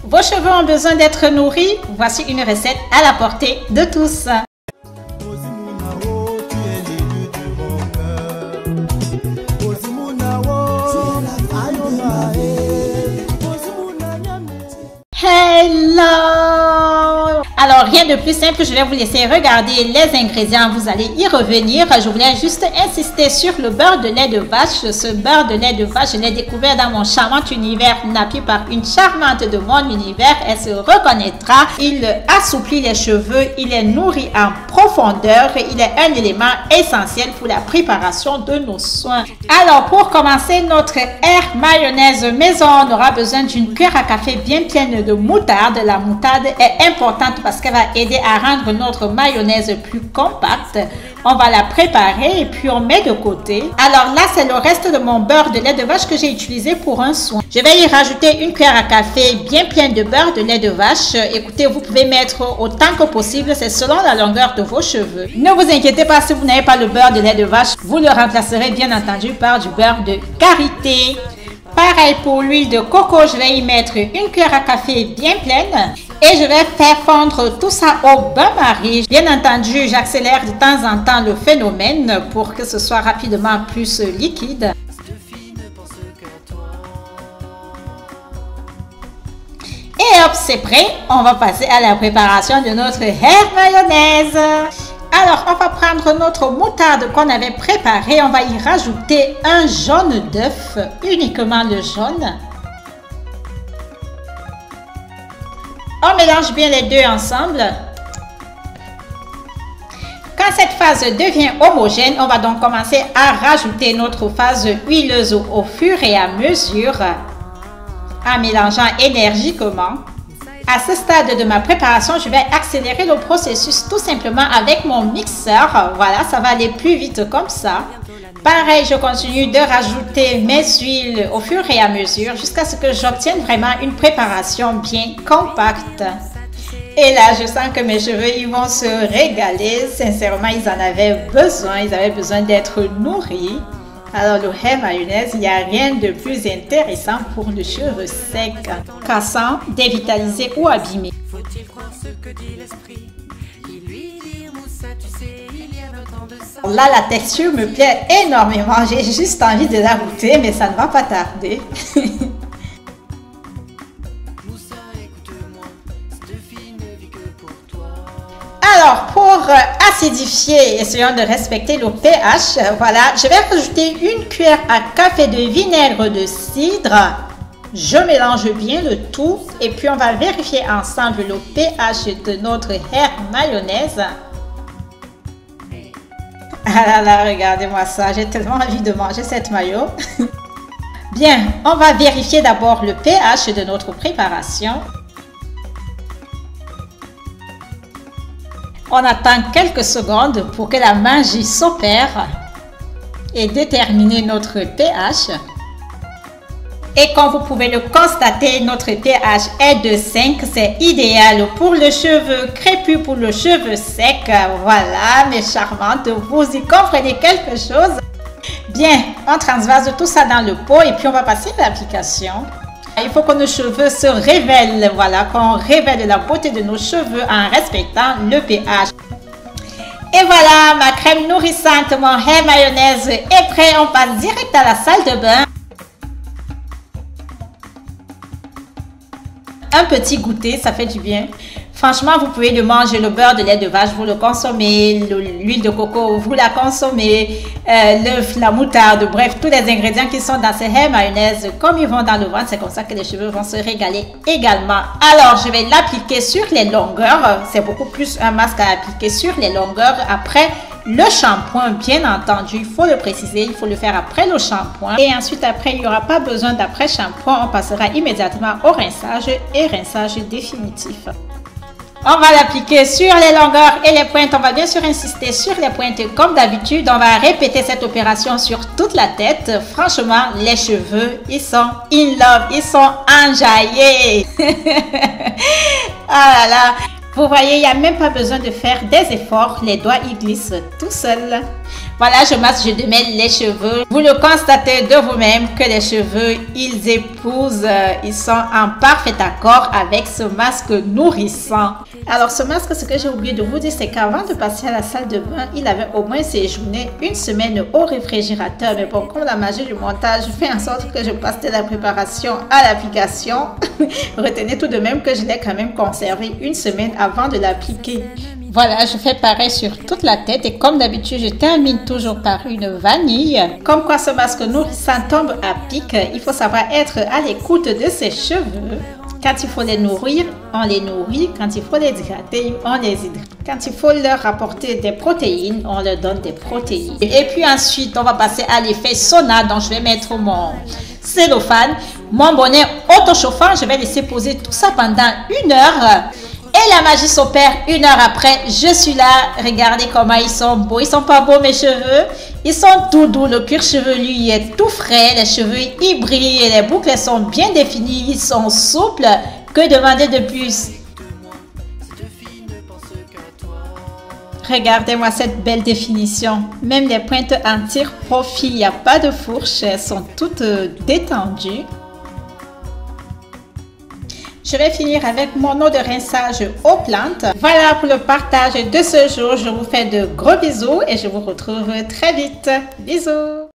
Vos cheveux ont besoin d'être nourris? Voici une recette à la portée de tous. Hello! Alors, rien de plus simple, je vais vous laisser regarder les ingrédients, vous allez y revenir. Je voulais juste insister sur le beurre de lait de vache. Ce beurre de lait de vache, je l'ai découvert dans mon charmant univers nappé par une charmante de mon univers. Elle se reconnaîtra. Il assouplit les cheveux, il est nourri en profondeur. Il est un élément essentiel pour la préparation de nos soins. Alors, pour commencer notre air mayonnaise maison, on aura besoin d'une cuillère à café bien pleine de moutarde. La moutarde est importante parce qu'elle va aider à rendre notre mayonnaise plus compacte. On va la préparer et puis on met de côté. Alors là, c'est le reste de mon beurre de lait de vache que j'ai utilisé pour un soin. Je vais y rajouter une cuillère à café bien pleine de beurre de lait de vache. Écoutez, vous pouvez mettre autant que possible, c'est selon la longueur de vos cheveux. Ne vous inquiétez pas si vous n'avez pas le beurre de lait de vache, vous le remplacerez bien entendu par du beurre de karité. Pareil pour l'huile de coco, je vais y mettre une cuillère à café bien pleine et je vais faire fondre tout ça au bain-marie. Bien entendu, j'accélère de temps en temps le phénomène pour que ce soit rapidement plus liquide. Et hop, c'est prêt. On va passer à la préparation de notre air mayonnaise. Alors, on va prendre notre moutarde qu'on avait préparée. On va y rajouter un jaune d'œuf, uniquement le jaune. On mélange bien les deux ensemble. Quand cette phase devient homogène, on va donc commencer à rajouter notre phase huileuse au fur et à mesure, en mélangeant énergiquement. À ce stade de ma préparation, je vais accélérer le processus tout simplement avec mon mixeur. Voilà, ça va aller plus vite comme ça. Pareil, je continue de rajouter mes huiles au fur et à mesure jusqu'à ce que j'obtienne vraiment une préparation bien compacte. Et là, je sens que mes cheveux, ils vont se régaler. Sincèrement, ils en avaient besoin. Ils avaient besoin d'être nourris. Alors, le air mayonnaise, il n'y a rien de plus intéressant pour le cheveu sec, cassant, dévitalisé ou abîmé. Là, la texture me plaît énormément. J'ai juste envie de la goûter, mais ça ne va pas tarder. Alors, pour acidifier, essayons de respecter le pH. Voilà, je vais rajouter une cuillère à café de vinaigre de cidre. Je mélange bien le tout et puis on va vérifier ensemble le pH de notre air mayonnaise. Ah là là, regardez-moi ça, j'ai tellement envie de manger cette mayo. Bien, on va vérifier d'abord le pH de notre préparation. On attend quelques secondes pour que la magie s'opère et déterminer notre pH. Et comme vous pouvez le constater, notre pH est de 5. C'est idéal pour le cheveu crépus, pour le cheveu sec. Voilà, mes charmantes, vous y comprenez quelque chose? Bien, on transvase tout ça dans le pot et puis on va passer à l'application. Il faut que nos cheveux se révèlent, voilà, qu'on révèle la beauté de nos cheveux en respectant le pH. Et voilà, ma crème nourrissante, mon air mayonnaise est prêt. On passe direct à la salle de bain. Un petit goûter, ça fait du bien. Franchement, vous pouvez le manger, le beurre de lait de vache, vous le consommez, l'huile de coco, vous la consommez, l'œuf, la moutarde, bref, tous les ingrédients qui sont dans ces air mayonnaise, comme ils vont dans le ventre, c'est comme ça que les cheveux vont se régaler également. Alors, je vais l'appliquer sur les longueurs. C'est beaucoup plus un masque à appliquer sur les longueurs après le shampoing, bien entendu. Il faut le préciser, il faut le faire après le shampoing. Et ensuite, après, il n'y aura pas besoin d'après shampoing. On passera immédiatement au rinçage et rinçage définitif. On va l'appliquer sur les longueurs et les pointes. On va bien sûr insister sur les pointes comme d'habitude. On va répéter cette opération sur toute la tête. Franchement, les cheveux, ils sont in love. Ils sont enjaillés. Ah là là. Vous voyez, il n'y a même pas besoin de faire des efforts. Les doigts, ils glissent tout seuls. Voilà, je masse, je démêle les cheveux. Vous le constatez de vous-même que les cheveux, ils épousent, ils sont en parfait accord avec ce masque nourrissant. Alors ce masque, ce que j'ai oublié de vous dire, c'est qu'avant de passer à la salle de bain, il avait au moins séjourné une semaine au réfrigérateur. Mais bon, comme la magie du montage fait en sorte que je passe de la préparation à l'application, retenez tout de même que je l'ai quand même conservé une semaine avant de l'appliquer. Voilà, je fais pareil sur toute la tête et comme d'habitude, je termine toujours par une vanille. Comme quoi ce masque nourrissant tombe à pic, il faut savoir être à l'écoute de ses cheveux. Quand il faut les nourrir, on les nourrit. Quand il faut les hydrater, on les hydrate. Quand il faut leur apporter des protéines, on leur donne des protéines. Et puis ensuite, on va passer à l'effet sauna. Donc, je vais mettre mon cellophane, mon bonnet auto-chauffant. Je vais laisser poser tout ça pendant 1 heure. Et la magie s'opère 1 heure après. Je suis là. Regardez comment ils sont beaux. Ils sont pas beaux mes cheveux. Ils sont tout doux. Le cuir chevelu il est tout frais. Les cheveux ils brillent. Les boucles sont bien définies. Ils sont souples. Que demander de plus? Regardez-moi cette belle définition. Même les pointes en tire-profil. Il n'y a pas de fourche. Elles sont toutes détendues. Je vais finir avec mon eau de rinçage aux plantes. Voilà pour le partage de ce jour. Je vous fais de gros bisous et je vous retrouve très vite. Bisous!